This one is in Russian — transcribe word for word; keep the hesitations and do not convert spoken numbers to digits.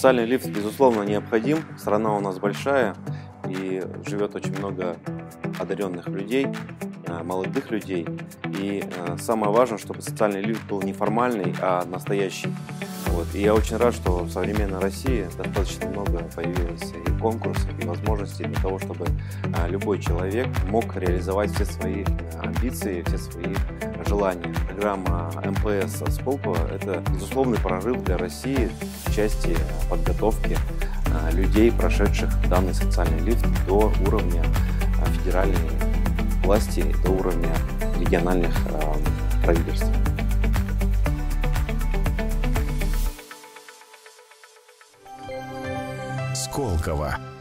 Социальный лифт, безусловно, необходим. Страна у нас большая, и живет очень много одаренных людей, молодых людей. И самое важное, чтобы социальный лифт был не формальный, а настоящий. Вот. И я очень рад, что в современной России достаточно много появилось и конкурсов, и возможностей для того, чтобы любой человек мог реализовать все свои амбиции, все свои желания. Программа эм пэ эс Сколково – это безусловный прорыв для России в части подготовки людей, прошедших данный социальный лифт, до уровня федеральной власти, до уровня региональных правительств. Сколково.